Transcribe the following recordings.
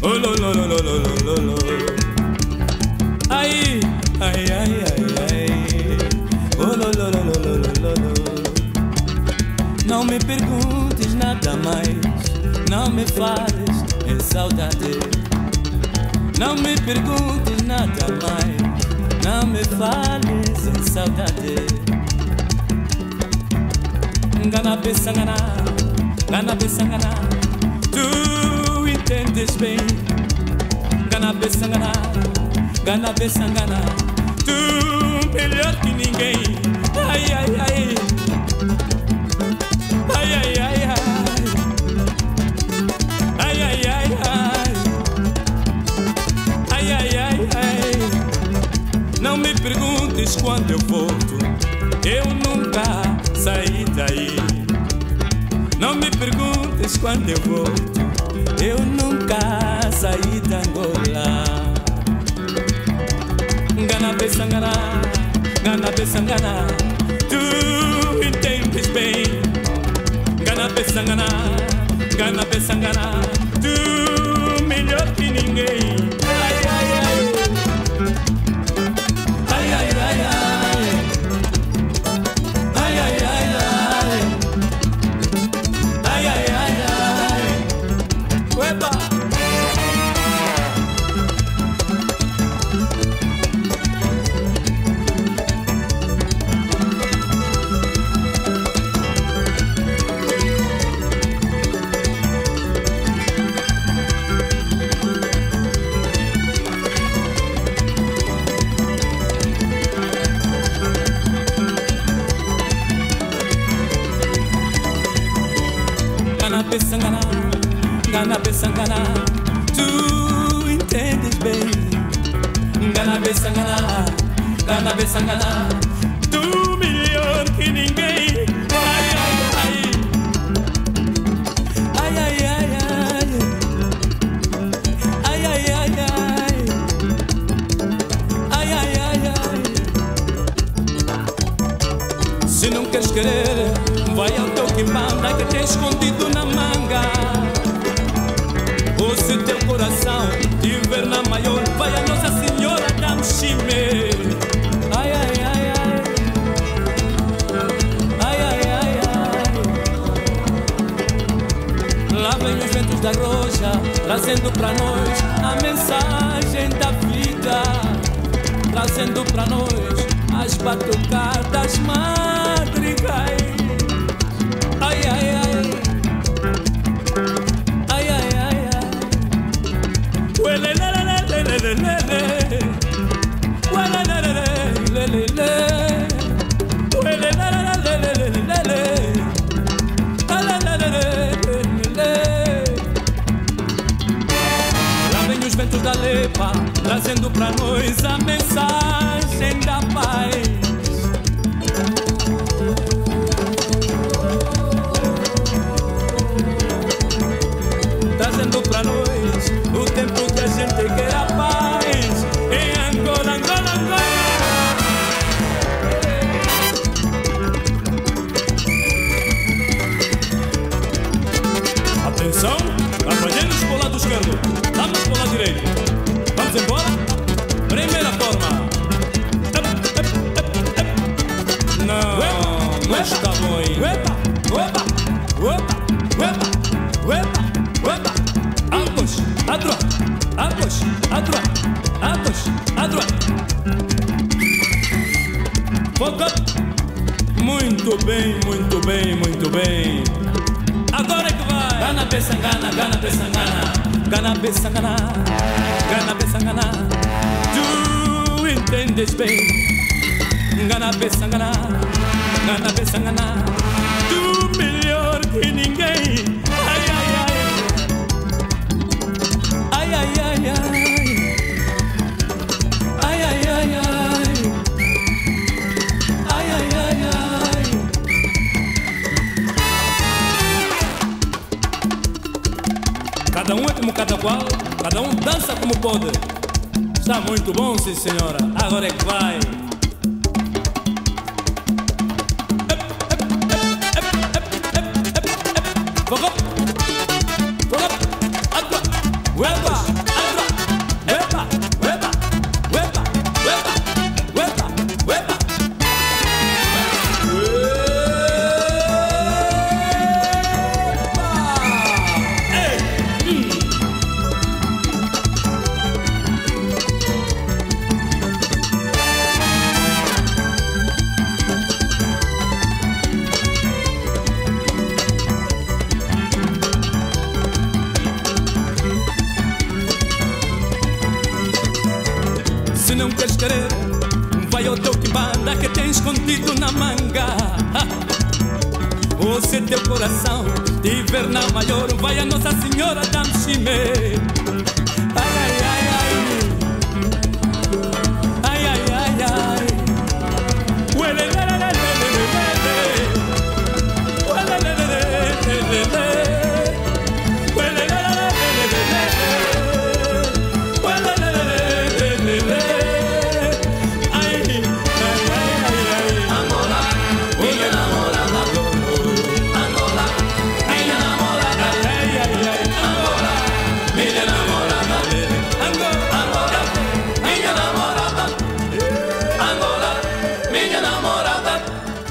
Oh, lo, lo, lo, lo, lo, lo, lo. Ai, ai, ai, ai, ai. Oh, lo, lo, lo, lo, lo, lo, lo. Não me perguntes nada mais, não me fales em saudade. Não me perguntes nada mais, não me fales em saudade. Gana besangana, gana besangana, tu entendes bem. Gana besangana, tu melhor que ninguém. Ai, ai, ai, ai, ai, ai, ai, ai, ai, ai, ai, ai, ai, ai. Não me perguntes quando eu volto, eu nunca saí daí. Não me perguntes quando eu volto, eu nunca saí da Angola. Gana besangana, gana besangana, tu entendes bem. Gana besangana, tu melhor que ninguém. Ai, ai, ai, ai, ai, ai, ai, ai, ai, ai, ai, ai, ai, ai. Uepa! Gana besangana, tu entendes bem. Gana besangana, tu melhor que ninguém. Ai, ai, ai, ai, ai, ai, ai, ai, ai, ai, ai, ai, ai, ai. Se não queres querer, vai ao teu que manda, que tem escondido na manga. Ou se teu coração tiver na maior, vai a Nossa Senhora da Mchime. Ai, ai, ai, ai, ai, ai, ai, ai. Lá vem os ventos da rocha, trazendo pra nós a mensagem da vida, trazendo pra nós as batucadas madrigais. Ai, ai, ai. Lá vem os ventos da lepa, trazendo pra nós a mensagem da paz. Trazendo pra nós o tempo que a gente quer a paz. Em Angola, Angola, Angola. Atenção, companheiros pro lado esquerdo, vamos pro lado direito. Vamos embora? Primeira forma. Não, não está bom aí. Uepa, uepa, uepa, uepa, uepa, uepa. Ambos, à droite, ambos, à droite, ambos, à droite. Foca. Muito bem, muito bem, muito bem. Agora é que vai. Gana besangana, gana besangana, gana besangana, gana besangana. Tu entendes bem. Gana besangana, gana besangana. Tu melhor que ninguém. Ai, ai, ai. Ai, ai, ai, ai. Ai, ai, ai, ai. Ai, ai, ai, ai. Cada um é como cada qual, cada um dança como pode. Está muito bom, sim senhora. Agora é que vai. Uepa! não queres querer, vai ao teu quimbanda que tem escondido na manga. Ou se teu coração tiver na maior, vai a Nossa Senhora da Mchime. Ai, ai, ai, ai. Ai, ai, ai, ai.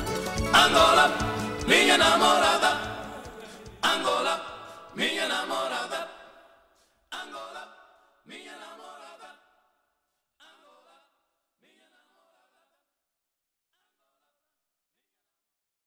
Angola, minha namorada, Angola, minha namorada.